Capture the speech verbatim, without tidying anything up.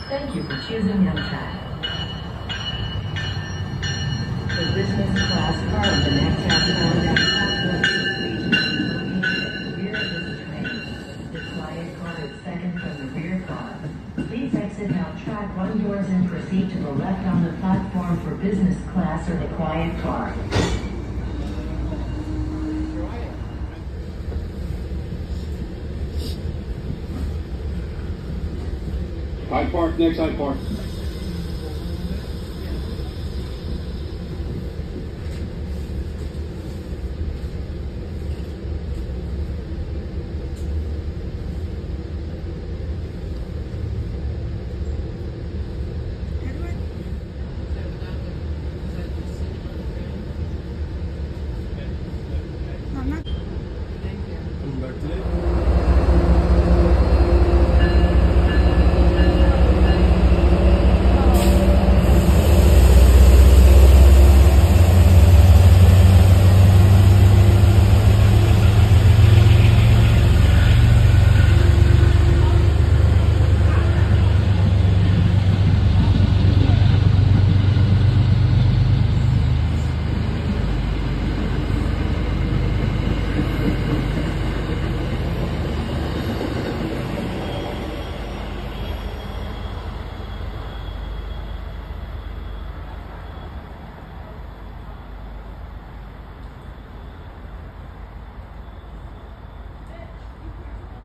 Thank you for choosing Amtrak. The business class car of the next southbound down platform six located at the rear of this train. The quiet car is second from the rear car. Please exit Amtrak one doors and proceed to the left on the platform for business class or the quiet car. Hyde Park, next Hyde Park.